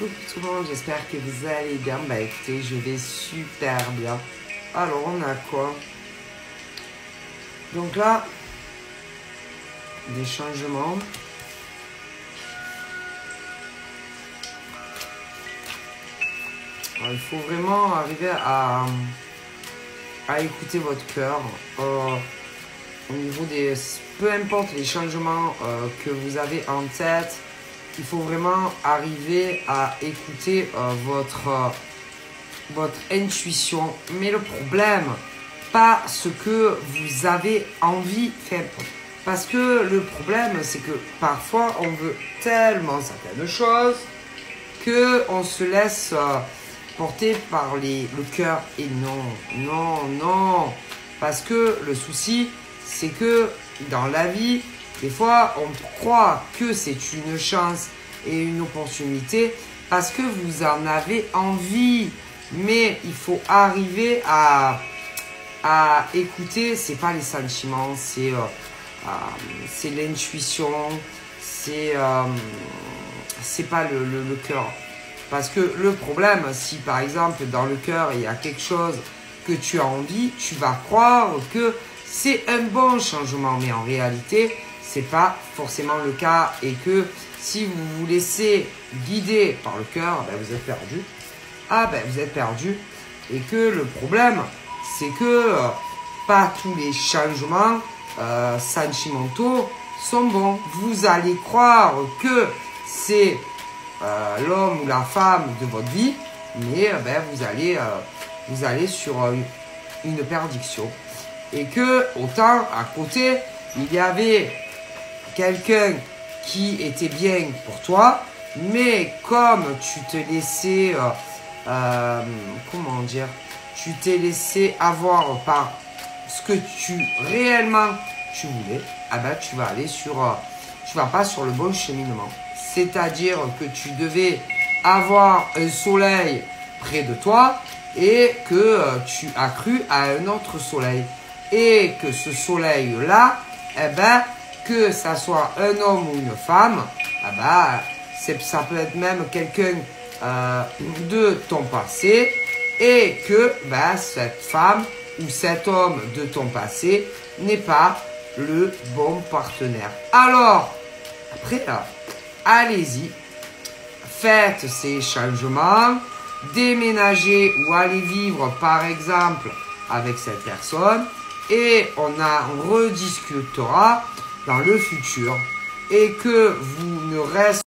Coucou tout le monde, j'espère que vous allez bien. Bah écoutez, je vais super bien. Alors on a quoi? Donc là, des changements. Alors, il faut vraiment arriver à écouter votre cœur. Au niveau des... Peu importe les changements que vous avez en tête, il faut vraiment arriver à écouter votre intuition. Mais le problème, pas ce que vous avez envie de faire. Parce que le problème, c'est que parfois, on veut tellement certaines choses qu'on se laisse porter par le cœur. Et non, non, non. Parce que le souci, c'est que dans la vie, des fois, on croit que c'est une chance et une opportunité parce que vous en avez envie. Mais il faut arriver à écouter, c'est pas les sentiments, c'est l'intuition, c'est pas le cœur. Parce que le problème, si par exemple dans le cœur il y a quelque chose que tu as envie, tu vas croire que c'est un bon changement, mais en réalité, c'est pas forcément le cas et que si vous vous laissez guider par le cœur, ben vous êtes perdu. Ah ben vous êtes perdu et que le problème, c'est que pas tous les changements sentimentaux sont bons. Vous allez croire que c'est l'homme ou la femme de votre vie, mais ben, vous allez sur une perdition. Et que autant à côté, il y avait quelqu'un qui était bien pour toi, mais comme tu te laissais, comment dire, tu t'es laissé avoir par ce que réellement tu voulais, ah ben tu vas aller tu vas pas sur le bon cheminement. C'est-à-dire que tu devais avoir un soleil près de toi et que tu as cru à un autre soleil. Et que ce soleil-là, eh ben, que ça soit un homme ou une femme, eh ben, ça peut être même quelqu'un de ton passé et que ben, cette femme ou cet homme de ton passé n'est pas le bon partenaire. Alors, après, allez-y, faites ces changements, déménagez ou allez vivre par exemple avec cette personne et on rediscutera dans le futur et que vous ne restez